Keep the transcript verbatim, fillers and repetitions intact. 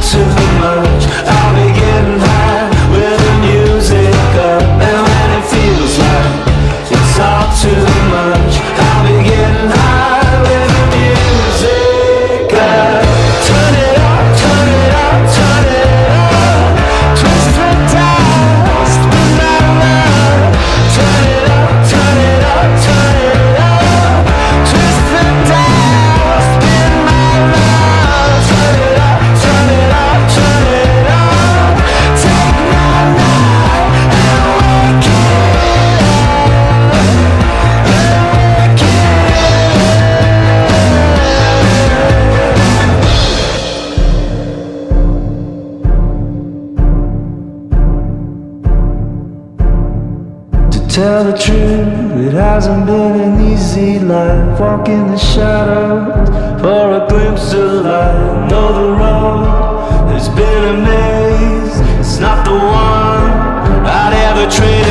too much, I'll be getting high with the music up. And when it feels like it's all too much, I'll be getting high with the music up. Turn it up, turn it up, turn it up. Twist the dial, spin my love. Turn it up, turn it up, turn it up. Twist the dial, spin my love. Turn it up, turn it up, turn it up. Take my night and wake it up, and wake it up. To tell the truth, it hasn't been an easy life. Walking the shadows for a glimpse of light. Know the road has been a maze, it's not the one I'd ever trade